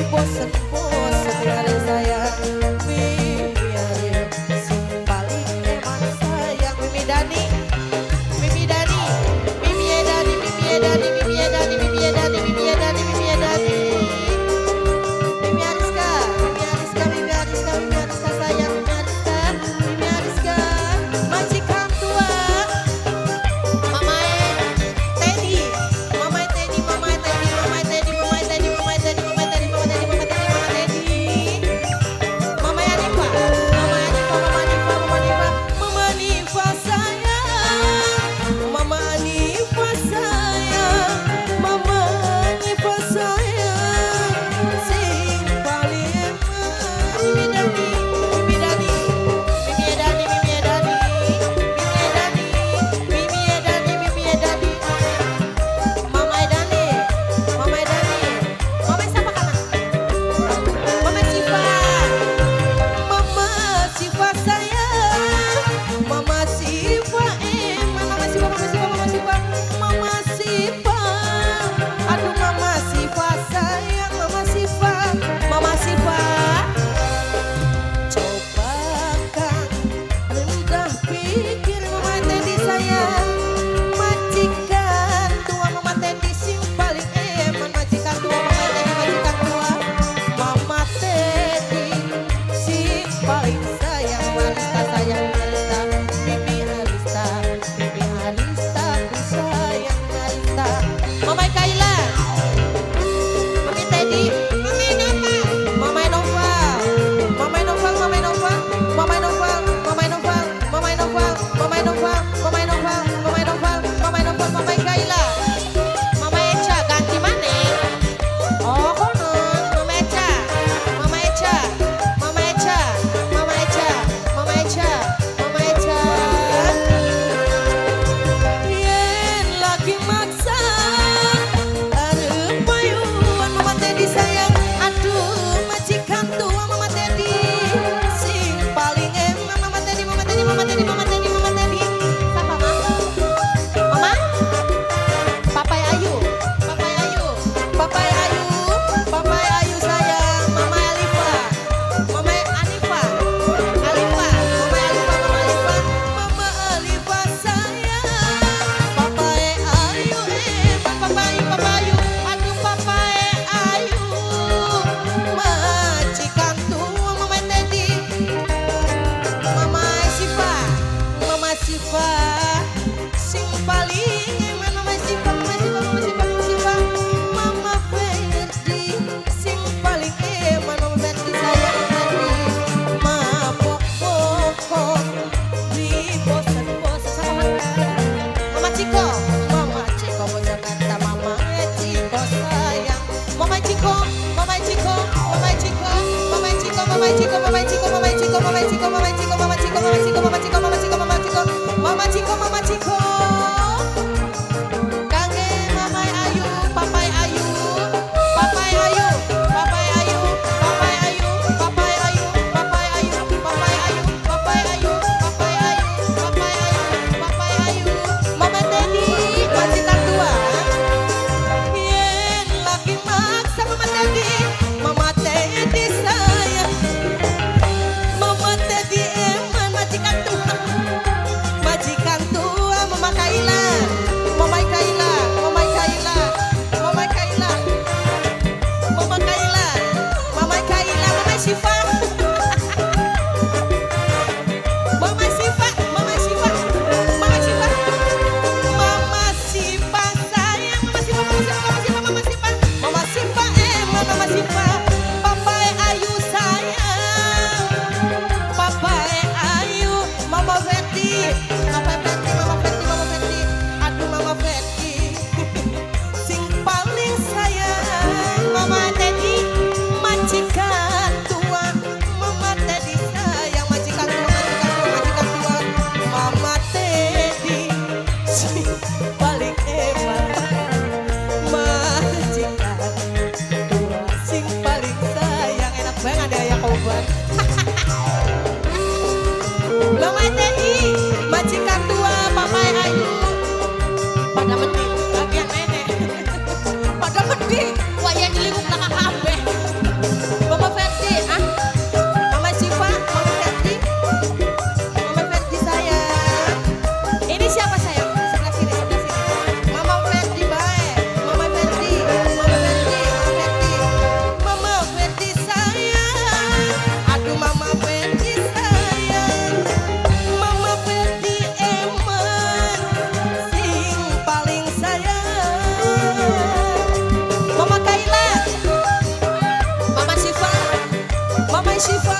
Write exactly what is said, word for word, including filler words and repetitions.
bosen-bosen ada sayang Mimi Ariel si paling emang sayang Mimi Dani Mimi Dani Mimi Edani Mimi Edani Mimi Edani Mimi Edani Mimi Edani Mimi Edani Mimi Ariska Mimi Ariska Mimi Ariska Mimi Ariska sayang Mimi Ariska Mimi Ariska majikan tua Mama Teddy Mama Teddy Mama Teddy Mama Teddy Mama Teddy Mama Teddy Mama Teddy Mama Teddy Mama Teddy Mama Teddy Mama Anifa Mama Anifa Mama Anifa Mama Anifa Mama Anifa sayang Mama Anifa sayang Mama Anifa sayang sing paling emang Mimi Dani Mimi Dani Mimi Edani Mimi Edani Mimi Edani Mimi Edani Mama Edani Mama Edani Mama siapa kana Mama Siva Mama Siva sayang Mama Siva eh Mama Siva Mama Siva Mama Siva Mama Siva aduh Mama Siva sayang Mama Siva Mama Siva coba kan rendah pikir Mama Teddy sayang majikan tua Mama Teddy sing paling eman majikan tua Mama Teddy majikan tua Mama Teddy sing paling sayang Marista sayang Marista Bibi Arista Bibi Arista ku sayang Marista Mama Kaila Mami Teddy Mama Nova Mama Nova Mama Nova Mama Nova Mama Nova Mama Nova Mama Nova Mama Nova Mama Nova Mama Nova Mama Kaila Mama Echa ganti mana oh kono Mama Echa Mama Echa Mama Echa Mama Echa Mama Echa Mama Echa yen lagi maksa arep payuan Mama Teddy sayang aduh majikan tua Mama Teddy sing paling emang Mama Teddy Mama Teddy Mama Teddy Mama Teddy Mama Teddy siapa Mama Mama Papai Ayu Papai Ayu Papai Ayu Papai Ayu sayang Mama Alifa Mama Anifa Alifa Mama Alifa Mama Alifa Mama Alifa sayang Papai Ayu emang Papai Ayu Papai Ayu aduh Papai Ayu majikan tua Mama Teddy Mama Siva Mama Siva sing paling eman Mama Siva Mama Siva Mama Siva Mama Siva Mama Ferdi sing paling eman Mama Ferdi sayang Ferdi mabok bokok di bosan-bosan sama Mama Ciko Mama Ciko bocah kata Mama Ciko sayang Mama Ciko Mama Ciko Mama Ciko Mama Ciko Mama Ciko Mama Ciko Mama Ciko Mama Ciko Mama Ciko Mama Ciko Mama Ciko Mama Ciko Mama Ciko Mama Ciko Mama Ciko Mama Ciko Kange Mama Ayu Papai Ayu Papai Ayu Papai Ayu Papai Ayu Papai Ayu Papai Ayu Papai Ayu Papai Ayu Papai Ayu Papai Ayu Papai Ayu Mama Teddy majikan tua yen lagi maksa Mama Teddy Mama Teddy sayang Mama Teddy Syifa